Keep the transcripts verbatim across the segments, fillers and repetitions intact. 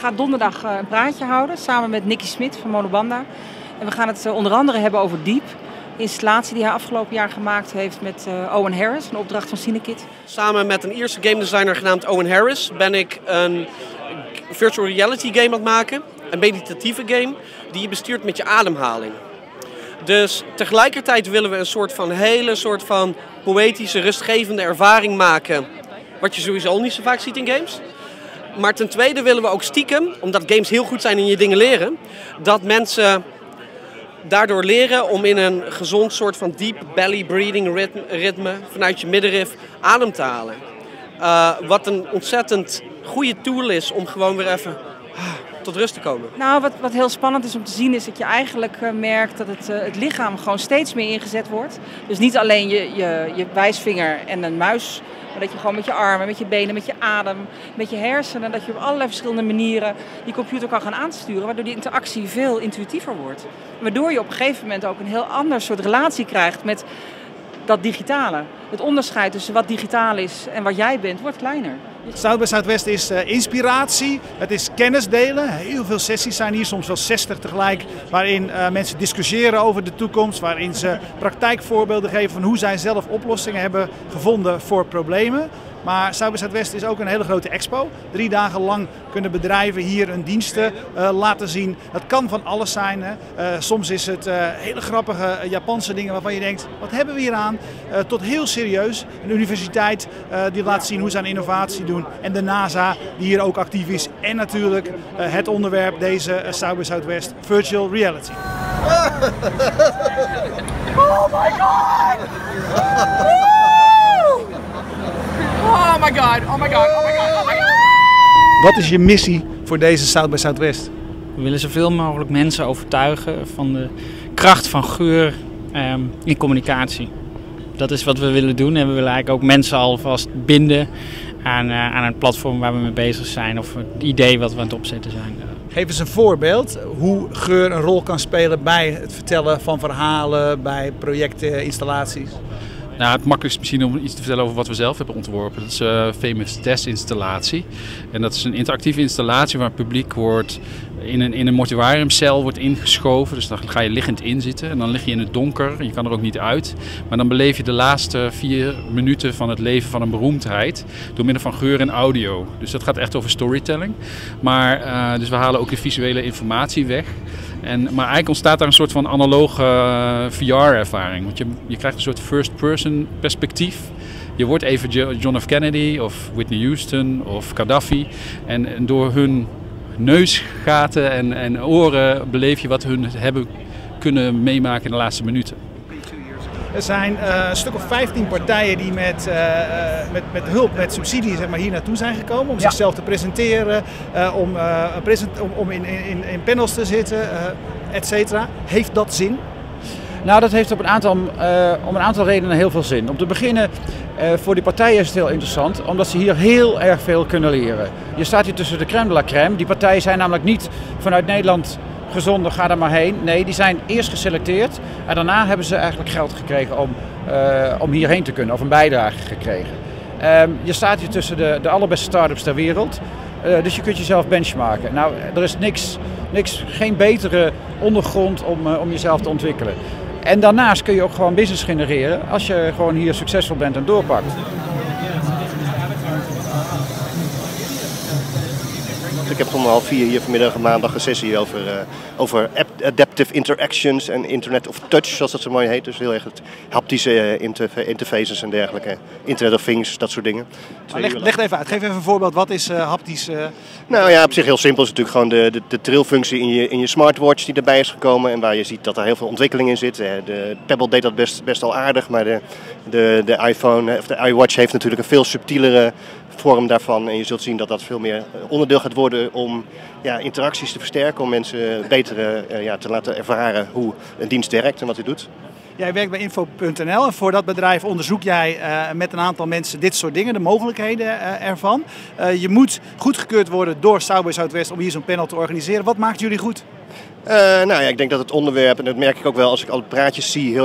ga donderdag uh, een praatje houden samen met Nicky Smit van Monobanda. En we gaan het uh, onder andere hebben over Deep. De installatie die hij afgelopen jaar gemaakt heeft met uh, Owen Harris, een opdracht van Cinekit. Samen met een Ierse game designer genaamd Owen Harris ben ik een virtual reality game aan het maken. Een meditatieve game die je bestuurt met je ademhaling. Dus tegelijkertijd willen we een soort van hele soort van poëtische, rustgevende ervaring maken. Wat je sowieso al niet zo vaak ziet in games. Maar ten tweede willen we ook stiekem, omdat games heel goed zijn in je dingen leren, dat mensen daardoor leren om in een gezond soort van deep belly breathing ritme, ritme vanuit je middenrif adem te halen. Uh, wat een ontzettend goede tool is om gewoon weer even tot rust te komen. Nou, wat, wat heel spannend is om te zien is dat je eigenlijk uh, merkt dat het, uh, het lichaam gewoon steeds meer ingezet wordt. Dus niet alleen je, je, je wijsvinger en een muis, maar dat je gewoon met je armen, met je benen, met je adem, met je hersenen, dat je op allerlei verschillende manieren die computer kan gaan aansturen, waardoor die interactie veel intuïtiever wordt. Waardoor je op een gegeven moment ook een heel ander soort relatie krijgt met dat digitale. Het onderscheid tussen wat digitaal is en wat jij bent, wordt kleiner. South by Southwest is uh, inspiratie, het is kennis delen. Heel veel sessies zijn hier, soms wel zestig tegelijk, waarin uh, mensen discussiëren over de toekomst, waarin ze praktijkvoorbeelden geven van hoe zij zelf oplossingen hebben gevonden voor problemen. Maar South by Southwest is ook een hele grote expo. Drie dagen lang kunnen bedrijven hier hun diensten uh, laten zien. Dat kan van alles zijn. Hè. Uh, soms is het uh, hele grappige uh, Japanse dingen waarvan je denkt, wat hebben we hier aan? Uh, tot heel serieus. Een universiteit uh, die laat zien hoe ze aan innovatie doen. En de NASA die hier ook actief is. En natuurlijk uh, het onderwerp deze uh, South by Southwest, virtual reality. Oh my god! Oh my god, oh my god, oh my god, oh my god! Wat is je missie voor deze South by Southwest? We willen zoveel mogelijk mensen overtuigen van de kracht van geur um, in communicatie. Dat is wat we willen doen en we willen eigenlijk ook mensen alvast binden aan, uh, aan het platform waar we mee bezig zijn of het idee wat we aan het opzetten zijn. Geef eens een voorbeeld hoe geur een rol kan spelen bij het vertellen van verhalen, bij projecten, installaties. Nou, het makkelijkst misschien om iets te vertellen over wat we zelf hebben ontworpen. Dat is uh, Famous Desk installatie. En dat is een interactieve installatie waar het publiek wordt in een, in een mortuariumcel wordt ingeschoven. Dus dan ga je liggend inzitten en dan lig je in het donker. Je kan er ook niet uit. Maar dan beleef je de laatste vier minuten van het leven van een beroemdheid door middel van geur en audio. Dus dat gaat echt over storytelling. Maar uh, dus we halen ook de visuele informatie weg. En, maar eigenlijk ontstaat daar een soort van analoge uh, V R-ervaring. Want je, je krijgt een soort first-person perspectief. Je wordt even John F. Kennedy of Whitney Houston of Gaddafi. En, en door hun neusgaten en, en oren beleef je wat hun hebben kunnen meemaken in de laatste minuten. Er zijn uh, een stuk of vijftien partijen die met, uh, met, met hulp, met subsidie zeg maar, hier naartoe zijn gekomen om ja. zichzelf te presenteren, uh, om, uh, present om, om in, in, in panels te zitten, uh, et cetera. Heeft dat zin? Nou, dat heeft op een aantal, uh, om een aantal redenen heel veel zin. Om te beginnen, uh, voor die partijen is het heel interessant, omdat ze hier heel erg veel kunnen leren. Je staat hier tussen de crème de la crème. Die partijen zijn namelijk niet vanuit Nederland gezonden, ga er maar heen. Nee, die zijn eerst geselecteerd en daarna hebben ze eigenlijk geld gekregen om, uh, om hierheen te kunnen, of een bijdrage gekregen. Um, je staat hier tussen de, de allerbeste start-ups ter wereld, uh, dus je kunt jezelf benchmarken. Nou, er is niks, niks, geen betere ondergrond om, uh, om jezelf te ontwikkelen. En daarnaast kun je ook gewoon business genereren als je gewoon hier succesvol bent en doorpakt. Ik heb om half vier hier vanmiddag maandag een sessie over, uh, over adaptive interactions en Internet of Touch, zoals dat zo mooi heet. Dus heel erg het haptische uh, interfaces en dergelijke. Internet of Things, dat soort dingen. Leg, leg even uit, geef even een voorbeeld. Wat is uh, haptisch? Uh... Nou ja, op zich heel simpel. Het is natuurlijk gewoon de, de, de trillfunctie in je, in je smartwatch die erbij is gekomen. En waar je ziet dat er heel veel ontwikkeling in zit. De Pebble deed dat best, best al aardig, maar de, de, de iPhone of de iWatch heeft natuurlijk een veel subtielere vorm daarvan. En je zult zien dat dat veel meer onderdeel gaat worden om ja, interacties te versterken. Om mensen beter uh, ja, te laten ervaren hoe een dienst werkt en wat hij doet. Jij werkt bij info punt n l en voor dat bedrijf onderzoek jij uh, met een aantal mensen dit soort dingen, de mogelijkheden uh, ervan. Uh, je moet goedgekeurd worden door South by Southwest om hier zo'n panel te organiseren. Wat maakt jullie goed? Uh, nou ja, ik denk dat het onderwerp, en dat merk ik ook wel als ik al praatjes zie, heel erg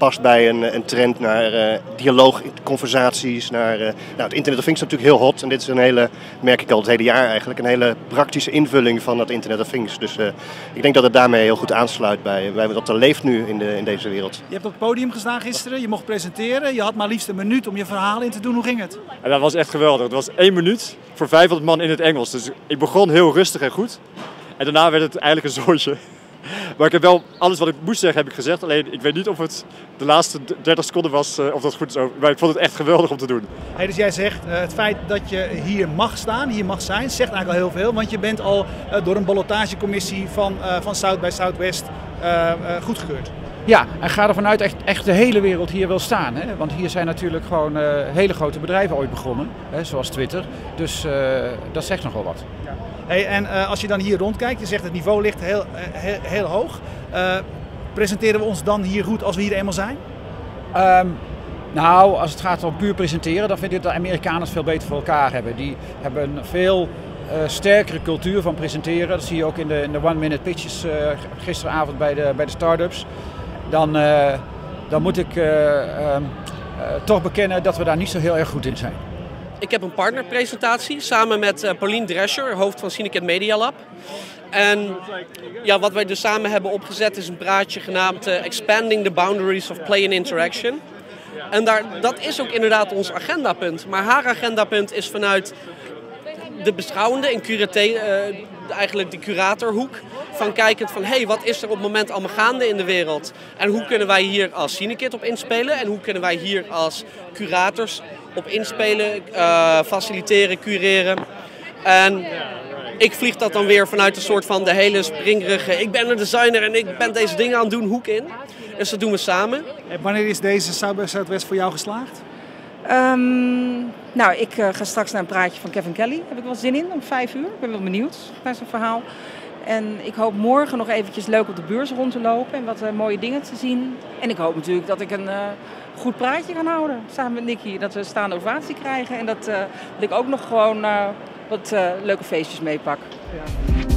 past bij een, een trend naar uh, dialoog, conversaties, naar... Uh, nou, het Internet of Things is natuurlijk heel hot en dit is een hele, merk ik al het hele jaar eigenlijk, een hele praktische invulling van het Internet of Things. Dus uh, ik denk dat het daarmee heel goed aansluit bij, bij wat er leeft nu in, de, in deze wereld. Je hebt op het podium gestaan gisteren, je mocht presenteren, je had maar liefst een minuut om je verhaal in te doen. Hoe ging het? En dat was echt geweldig. Het was één minuut voor vijfhonderd man in het Engels. Dus ik begon heel rustig en goed. En daarna werd het eigenlijk een zootje. Maar ik heb wel alles wat ik moest zeggen heb ik gezegd. Alleen ik weet niet of het de laatste dertig seconden was uh, of dat goed is. Maar ik vond het echt geweldig om te doen. Hey, dus jij zegt uh, het feit dat je hier mag staan, hier mag zijn, zegt eigenlijk al heel veel. Want je bent al uh, door een ballotagecommissie van, uh, van South by Southwest uh, uh, goedgekeurd. Ja, en ga ervan uit echt, echt de hele wereld hier wil staan. Hè? Want hier zijn natuurlijk gewoon uh, hele grote bedrijven ooit begonnen, hè? Zoals Twitter. Dus uh, dat zegt nogal wat. Ja. Hey, en uh, als je dan hier rondkijkt, je zegt het niveau ligt heel, heel, heel hoog. Uh, presenteren we ons dan hier goed als we hier eenmaal zijn? Um, nou, als het gaat om puur presenteren, dan vind ik dat de Amerikanen het veel beter voor elkaar hebben. Die hebben een veel uh, sterkere cultuur van presenteren. Dat zie je ook in de, in de one-minute pitches uh, gisteravond bij de, bij de start-ups. Dan, uh, dan moet ik uh, uh, uh, toch bekennen dat we daar niet zo heel erg goed in zijn. Ik heb een partnerpresentatie samen met uh, Pauline Drescher, hoofd van Syndicate Media Lab. En ja, wat wij dus samen hebben opgezet is een praatje genaamd uh, Expanding the Boundaries of Play and Interaction. En daar, dat is ook inderdaad ons agendapunt. Maar haar agendapunt is vanuit de beschouwende en curate, uh, eigenlijk de curatorhoek. Van kijkend van, hé, hey, wat is er op het moment allemaal gaande in de wereld? En hoe kunnen wij hier als Syndicate op inspelen? En hoe kunnen wij hier als curators op inspelen, uh, faciliteren, cureren? En ik vlieg dat dan weer vanuit een soort van de hele springerige, ik ben een designer en ik ben deze dingen aan het doen, hoek in. Dus dat doen we samen. En wanneer is deze South by Southwest voor jou geslaagd? Um, nou, ik uh, ga straks naar een praatje van Kevin Kelly. Heb ik wel zin in, om vijf uur. Ik ben wel benieuwd naar zijn verhaal. En ik hoop morgen nog eventjes leuk op de beurs rond te lopen en wat uh, mooie dingen te zien. En ik hoop natuurlijk dat ik een uh, goed praatje kan houden samen met Nicky. Dat we staande ovatie krijgen en dat, uh, dat ik ook nog gewoon uh, wat uh, leuke feestjes meepak. Ja.